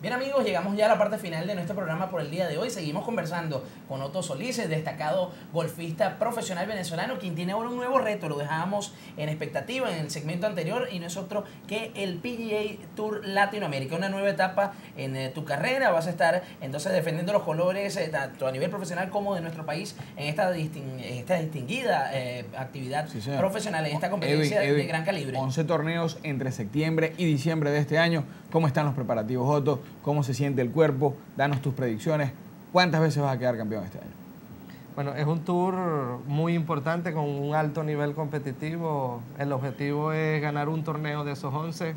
Bien amigos, llegamos ya a la parte final de nuestro programa por el día de hoy. Seguimos conversando con Otto Solís, el destacado golfista profesional venezolano, quien tiene ahora un nuevo reto. Lo dejábamos en expectativa en el segmento anterior y no es otro que el PGA Tour Latinoamérica, una nueva etapa en tu carrera. Vas a estar entonces defendiendo los colores tanto a nivel profesional como de nuestro país en esta distinguida actividad profesional, en esta competencia de gran calibre. 11 torneos entre septiembre y diciembre de este año. ¿Cómo están los preparativos, Otto? ¿Cómo se siente el cuerpo? Danos tus predicciones. ¿Cuántas veces vas a quedar campeón este año? Bueno, es un tour muy importante con un alto nivel competitivo. El objetivo es ganar un torneo de esos 11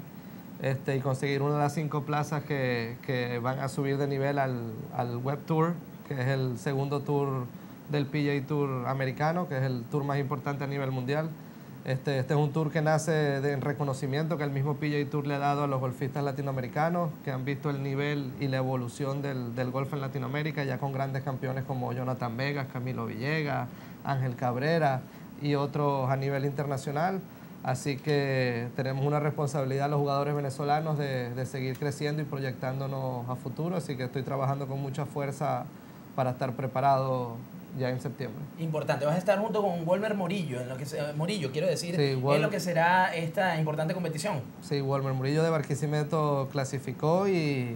y conseguir una de las 5 plazas que van a subir de nivel al Web Tour, que es el segundo tour del PGA Tour americano, que es el tour más importante a nivel mundial. Este es un tour que nace del reconocimiento que el mismo PGA Tour le ha dado a los golfistas latinoamericanos, que han visto el nivel y la evolución del golf en Latinoamérica, ya con grandes campeones como Jonathan Vegas, Camilo Villegas, Ángel Cabrera y otros a nivel internacional. Así que tenemos una responsabilidad los jugadores venezolanos de seguir creciendo y proyectándonos a futuro, así que estoy trabajando con mucha fuerza para estar preparado ya en septiembre. Importante, vas a estar junto con Walmer Morillo, Morillo quiero decir, sí, en lo que será esta importante competición. Sí, Walmer Morillo de Barquisimeto clasificó y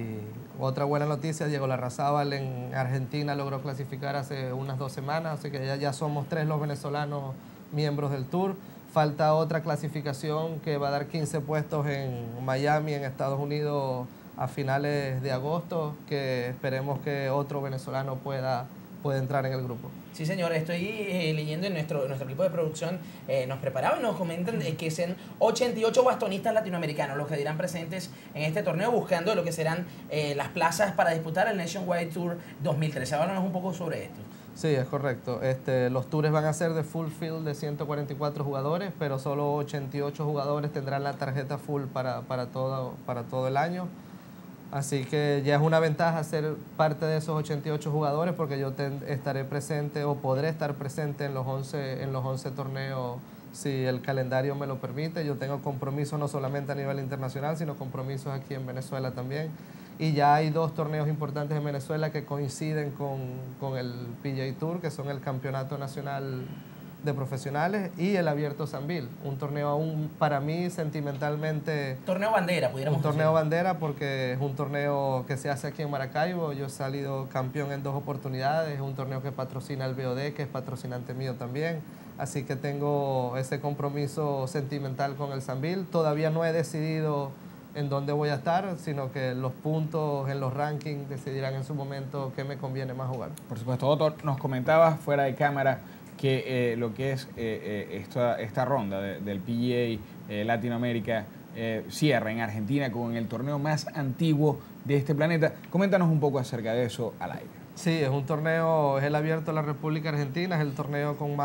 otra buena noticia, Diego Larrazábal en Argentina logró clasificar hace unas 2 semanas, así que ya somos 3 los venezolanos miembros del Tour. Falta otra clasificación que va a dar 15 puestos en Miami, en Estados Unidos, a finales de agosto, que esperemos que otro venezolano pueda entrar en el grupo. Sí, señor, estoy leyendo en nuestro equipo de producción, nos preparaba y nos comentan que sean 88 bastonistas latinoamericanos los que dirán presentes en este torneo, buscando lo que serán las plazas para disputar el Nationwide Tour 2013. Háblanos un poco sobre esto. Sí, es correcto. Los tours van a ser de full field de 144 jugadores, pero solo 88 jugadores tendrán la tarjeta full para todo el año. Así que ya es una ventaja ser parte de esos 88 jugadores porque yo estaré presente o podré estar presente en los 11 torneos si el calendario me lo permite. Yo tengo compromisos no solamente a nivel internacional, sino compromisos aquí en Venezuela también. Y ya hay 2 torneos importantes en Venezuela que coinciden con el PGA Tour, que son el Campeonato Nacional de Profesionales y el Abierto Sanvil, un torneo aún para mí sentimentalmente... Torneo bandera, pudiéramos decir. Un torneo bandera porque es un torneo que se hace aquí en Maracaibo, yo he salido campeón en 2 oportunidades, es un torneo que patrocina el BOD, que es patrocinante mío también, así que tengo ese compromiso sentimental con el Sanvil. Todavía no he decidido en dónde voy a estar, sino que los puntos en los rankings decidirán en su momento qué me conviene más jugar. Por supuesto, Otto, nos comentabas fuera de cámara que lo que es esta ronda del PGA Latinoamérica cierra en Argentina con el torneo más antiguo de este planeta. Coméntanos un poco acerca de eso al aire. Sí, es un torneo, es el Abierto de la República Argentina, es el torneo con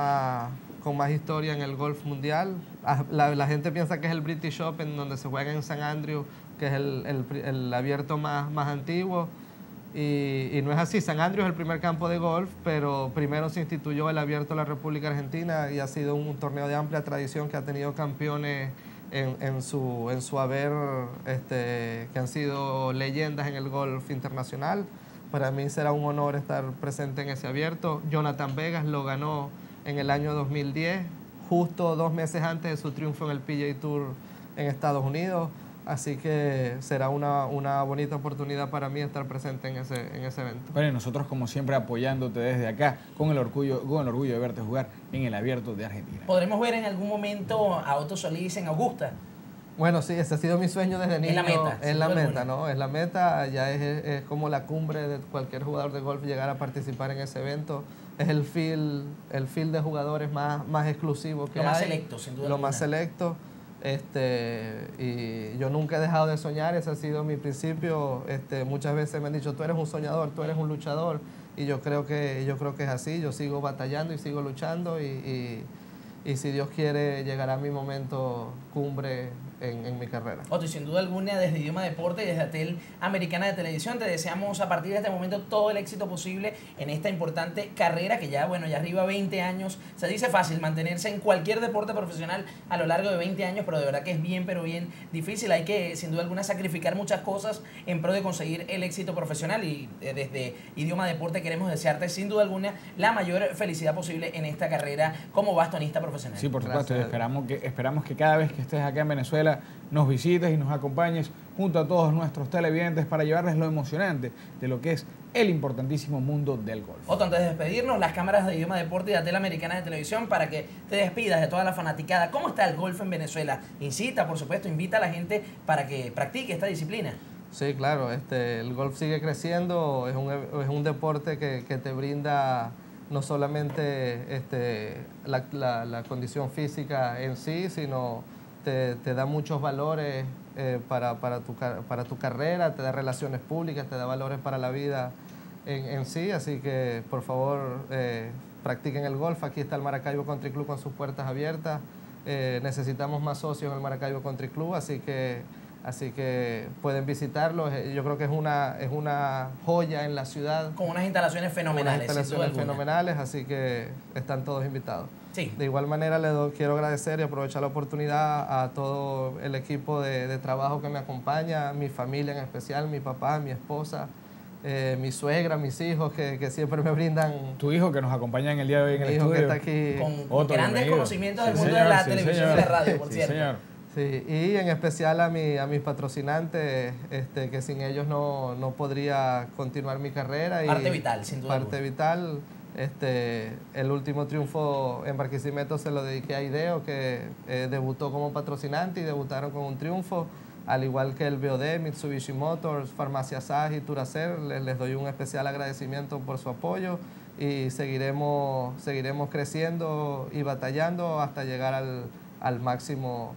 más historia en el golf mundial. La gente piensa que es el British Open, donde se juega en San Andrews, que es el abierto más antiguo. Y no es así. San Andrews es el primer campo de golf, pero primero se instituyó el Abierto de la República Argentina y ha sido un torneo de amplia tradición que ha tenido campeones en su haber que han sido leyendas en el golf internacional. Para mí será un honor estar presente en ese abierto. Jonathan Vegas lo ganó en el año 2010, justo 2 meses antes de su triunfo en el PGA Tour en Estados Unidos. Así que será una bonita oportunidad para mí estar presente en ese evento. Bueno, y nosotros como siempre apoyándote desde acá, con el orgullo de verte jugar en el Abierto de Argentina. ¿Podremos ver en algún momento a Otto Solís en Augusta? Bueno, sí, ese ha sido mi sueño desde niño. Es la meta. Es la meta, ¿no? Es la meta, ya es como la cumbre de cualquier jugador de golf llegar a participar en ese evento. Es el field de jugadores más exclusivo que hay. Lo más selecto, sin duda. Lo más selecto. Y yo nunca he dejado de soñar, ese ha sido mi principio. Muchas veces me han dicho, tú eres un soñador, tú eres un luchador, y yo creo que es así. Yo sigo batallando y sigo luchando y si Dios quiere llegará mi momento cumbre en mi carrera. Otto, y sin duda alguna, desde Idioma Deporte y desde ATEL Americana de Televisión, te deseamos a partir de este momento todo el éxito posible en esta importante carrera que ya, bueno, ya arriba 20 años. Se dice fácil mantenerse en cualquier deporte profesional a lo largo de 20 años, pero de verdad que es bien, pero bien difícil. Hay que, sin duda alguna, sacrificar muchas cosas en pro de conseguir el éxito profesional y desde Idioma Deporte queremos desearte, sin duda alguna, la mayor felicidad posible en esta carrera como bastonista profesional. Sí, por supuesto, y Gracias. esperamos que cada vez que estés acá en Venezuela nos visites y nos acompañes junto a todos nuestros televidentes para llevarles lo emocionante de lo que es el importantísimo mundo del golf. Otto, antes de despedirnos, las cámaras de Idioma Deporte y de ATEL Americana de Televisión para que te despidas de toda la fanaticada. ¿Cómo está el golf en Venezuela? Incita, por supuesto, invita a la gente para que practique esta disciplina. Sí, claro, el golf sigue creciendo, es un deporte que te brinda no solamente la condición física en sí, sino te da muchos valores para tu carrera, te da relaciones públicas, te da valores para la vida en sí, así que por favor practiquen el golf. Aquí está el Maracaibo Country Club con sus puertas abiertas, necesitamos más socios en el Maracaibo Country Club, así que pueden visitarlo. Yo creo que es una joya en la ciudad. Con unas instalaciones fenomenales. Unas instalaciones fenomenales, así que están todos invitados. Sí. De igual manera, quiero agradecer y aprovechar la oportunidad a todo el equipo de trabajo que me acompaña, mi familia en especial, mi papá, mi esposa, mi suegra, mis hijos que siempre me brindan. Tu hijo que nos acompaña en el día de hoy en el hijo estudio. que está aquí. Con grandes bienvenido. conocimientos del Sí, mundo señor, de la sí, televisión señor. y la radio, por Sí, cierto. señor. Sí, y en especial a mis patrocinantes, que sin ellos no podría continuar mi carrera. Parte vital, sin duda Parte vital. El último triunfo en Barquisimeto se lo dediqué a Ideo, que debutó como patrocinante y debutaron con un triunfo, al igual que el BOD, Mitsubishi Motors, Farmacia Sage y Turacer. Les doy un especial agradecimiento por su apoyo y seguiremos creciendo y batallando hasta llegar al máximo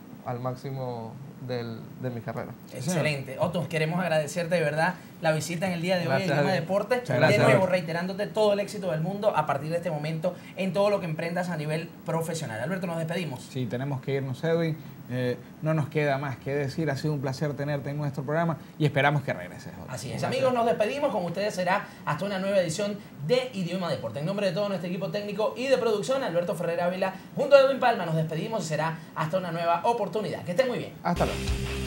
de mi carrera. Excelente. Otto, queremos agradecerte de verdad la visita en el día de hoy en Gracias, Idioma David. Deporte. Muchas De gracias, nuevo, Alberto. reiterándote todo el éxito del mundo a partir de este momento en todo lo que emprendas a nivel profesional. Alberto, nos despedimos. Sí, tenemos que irnos, Edwin. No nos queda más que decir. Ha sido un placer tenerte en nuestro programa y esperamos que regreses. Así es, amigos, nos despedimos. Con ustedes será hasta una nueva edición de Idioma Deporte. En nombre de todo nuestro equipo técnico y de producción, Alberto Ferrer Ávila, junto a Edwin Palma, nos despedimos y será hasta una nueva oportunidad. Que estén muy bien. Hasta luego.